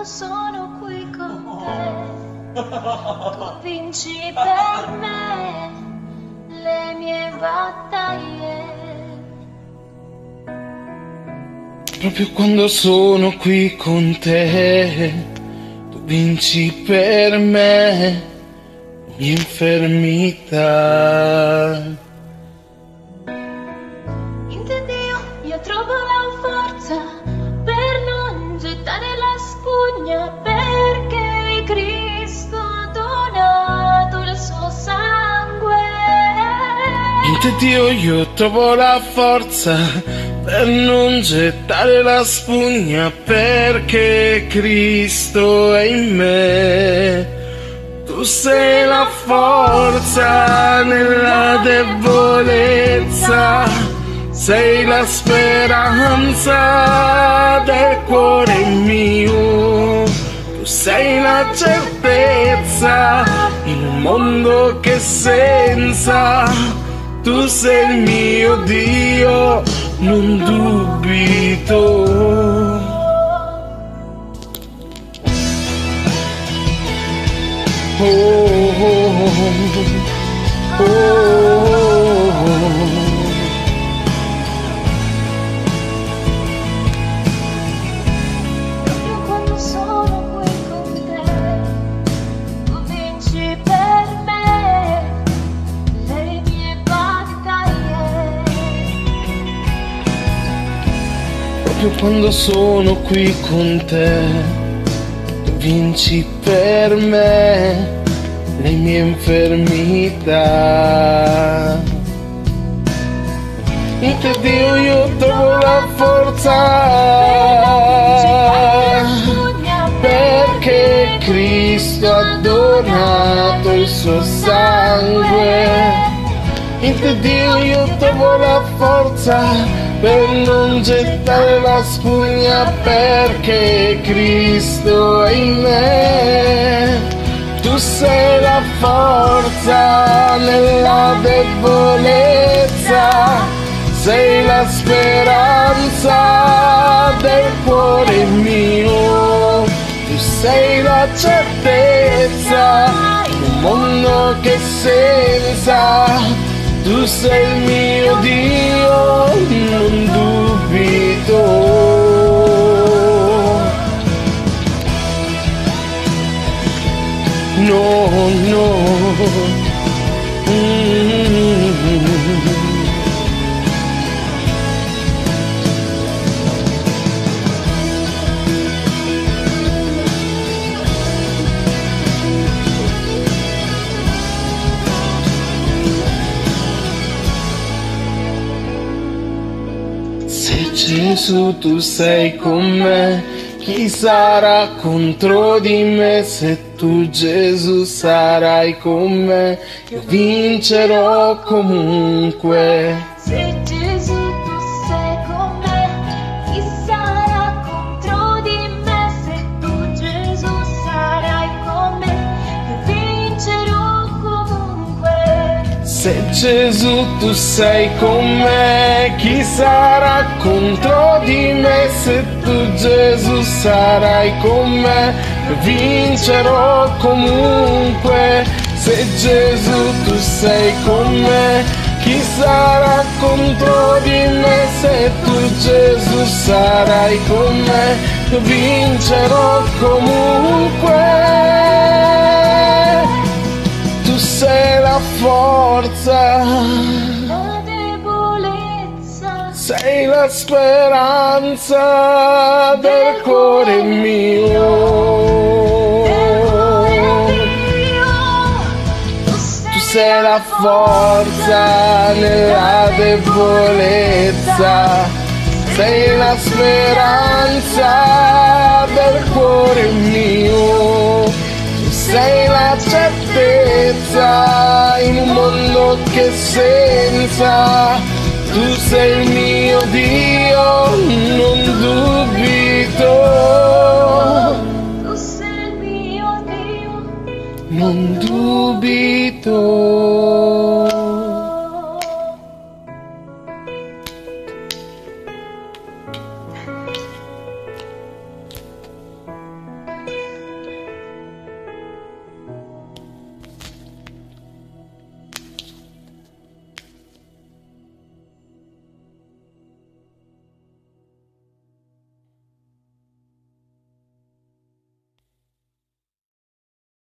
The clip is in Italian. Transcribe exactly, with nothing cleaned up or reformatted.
quando sono qui con te, tu vinci per me le mie battaglie. Proprio quando sono qui con te, tu vinci per me la mia infermità. In te Dio io trovo la forza per non gettare la spugna, perché Cristo ha donato il suo sangue. In te Dio io trovo la forza per non gettare la spugna, perché Cristo è in me. Tu sei la forza nella debolezza, sei la speranza del cuore mio. Tu sei la certezza in un mondo che senza. Tu sei il mio Dio, non dubito. Oh, oh, oh, oh. Proprio quando sono qui con te, tu vinci per me le mie battaglie. Proprio quando sono qui con te, tu vinci per me le mie infermità. In te Dio io trovo la forza, perché Cristo ha donato il suo sangue. In te Dio io trovo la forza per non gettare la spugna, perché Cristo è in me. Tu sei la forza nella debolezza, sei la speranza del cuore mio. Tu sei la certezza in un mondo che senza. Tu sei il mio Dio, non dubito. No, no. Mm-hmm. Se Gesù tu sei con me, chi sarà contro di me? Se tu Gesù sarai con me, io vincerò comunque. Se Gesù tu sei con me, chi sarà contro di me? Se tu Gesù sarai con me, io vincerò comunque. Se Gesù tu sei con me, chi sarà contro di me? Se tu Gesù sarai con me, io vincerò comunque. Se Gesù tu sei con me, chi sarà contro di me? Se tu Gesù sarai con me, io vincerò comunque. Tu sei la forza, La debolezza, sei la speranza del cuore mio. Tu sei la forza nella debolezza, sei la speranza del cuore mio. Tu sei la certezza in un mondo che senza. Tu sei il mio Dio, non dubito. tu sei il mio Dio, Non dubito.